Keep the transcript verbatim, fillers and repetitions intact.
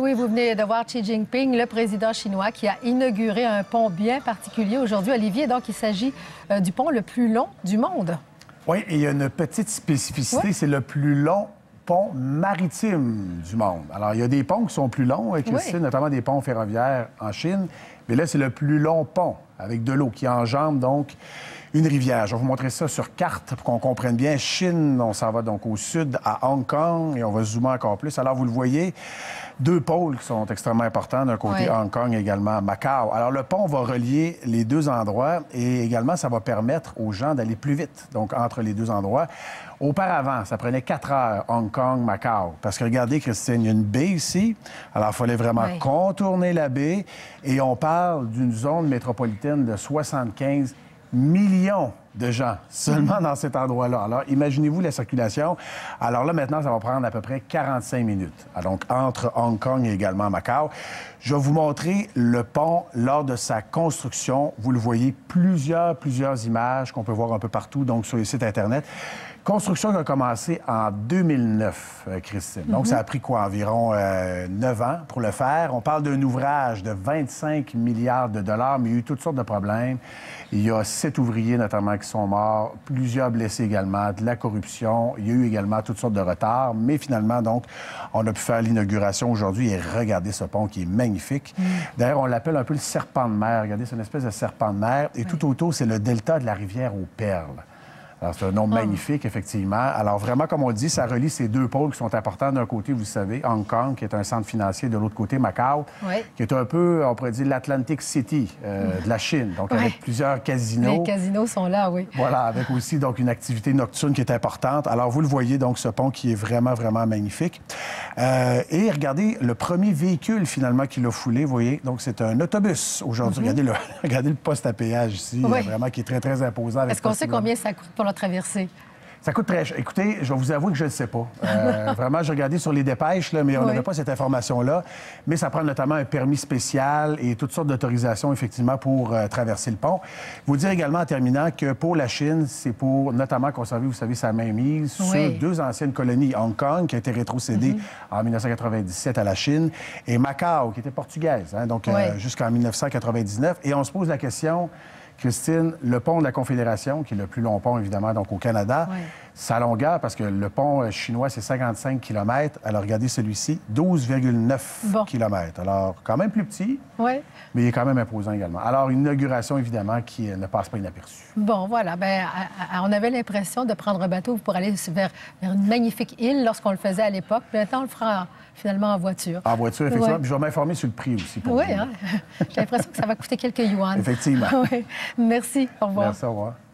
oui, vous venez de voir Xi Jinping, le président chinois, qui a inauguré un pont bien particulier aujourd'hui, Olivier. Donc, il s'agit euh, du pont le plus long du monde. Oui, et il y a une petite spécificité, ouais. C'est le plus long pont maritime du monde. Alors, il y a des ponts qui sont plus longs, Christine, oui. Notamment des ponts ferroviaires en Chine. Mais là, c'est le plus long pont avec de l'eau qui enjambe donc une rivière. Je vais vous montrer ça sur carte pour qu'on comprenne bien. Chine, on s'en va donc au sud, à Hong Kong, et on va zoomer encore plus. Alors, vous le voyez, deux pôles qui sont extrêmement importants. D'un côté, oui. Hong Kong et également Macao. Alors, le pont va relier les deux endroits et également, ça va permettre aux gens d'aller plus vite, donc entre les deux endroits. Auparavant, ça prenait quatre heures, Hong Kong, Macao. Parce que, regardez, Christine, il y a une baie ici. Alors, il fallait vraiment oui. contourner la baie. Et on parle d'une zone métropolitaine de soixante-quinze millions de gens seulement dans cet endroit-là. Alors, imaginez-vous la circulation. Alors là, maintenant, ça va prendre à peu près quarante-cinq minutes. Alors, donc, entre Hong Kong et également Macao. Je vais vous montrer le pont lors de sa construction. Vous le voyez, plusieurs, plusieurs images qu'on peut voir un peu partout, donc sur les sites Internet. Construction qui a commencé en deux mille neuf, euh, Christine. Donc, mm-hmm. ça a pris quoi? Environ euh, neuf ans pour le faire. On parle d'un ouvrage de vingt-cinq milliards de dollars, mais il y a eu toutes sortes de problèmes. Il y a sept ouvriers, notamment, qui sont morts, plusieurs blessés également, de la corruption. Il y a eu également toutes sortes de retards. Mais finalement, donc, on a pu faire l'inauguration aujourd'hui et regardez ce pont qui est magnifique. Mm. D'ailleurs, on l'appelle un peu le serpent de mer. Regardez, c'est une espèce de serpent de mer. Et oui. tout autour, c'est le delta de la rivière aux Perles. Alors, c'est un nom oh. magnifique, effectivement. Alors, vraiment, comme on le dit, ça relie ces deux pôles qui sont importants. D'un côté, vous savez, Hong Kong, qui est un centre financier, de l'autre côté, Macao, oui. qui est un peu, on pourrait dire, l'Atlantic City euh, mmh. de la Chine. Donc, oui. avec plusieurs casinos. Les casinos sont là, oui. Voilà, avec aussi, donc, une activité nocturne qui est importante. Alors, vous le voyez, donc, ce pont qui est vraiment, vraiment magnifique. Euh, et regardez, le premier véhicule, finalement, qui l'a foulé, vous voyez, donc, c'est un autobus aujourd'hui. Mmh. Regardez, le, regardez le poste à péage ici, oui. vraiment, qui est très, très imposant. Est-ce qu'on sait combien ça coûte pour la traversée? Ça coûte très cher. Écoutez, je vais vous avouer que je ne le sais pas. Euh, vraiment, j'ai regardé sur les dépêches, là, mais on n'avait oui. pas cette information-là. Mais ça prend notamment un permis spécial et toutes sortes d'autorisations, effectivement, pour euh, traverser le pont. Vous dire également, en terminant, que pour la Chine, c'est pour notamment conserver, vous savez, sa mainmise oui. sur deux anciennes colonies. Hong Kong, qui a été rétrocédée mm-hmm. en mille neuf cent quatre-vingt-dix-sept à la Chine, et Macao, qui était portugaise, hein, donc oui. euh, jusqu'en mille neuf cent quatre-vingt-dix-neuf. Et on se pose la question... Christine, le pont de la Confédération, qui est le plus long pont, évidemment, donc au Canada, ouais. sa longueur, parce que le pont chinois, c'est cinquante-cinq kilomètres. Alors, regardez celui-ci, douze virgule neuf bon. kilomètres. Alors, quand même plus petit, ouais. mais il est quand même imposant également. Alors, une inauguration, évidemment, qui ne passe pas inaperçue. Bon, voilà. Bien, on avait l'impression de prendre un bateau pour aller vers, vers une magnifique île lorsqu'on le faisait à l'époque. Maintenant, on le fera finalement en voiture. En voiture, effectivement. Ouais. Puis je vais m'informer sur le prix aussi. Oui, hein? J'ai l'impression que ça va coûter quelques yuan. Effectivement. Ouais. Merci. Au revoir. Merci, au revoir.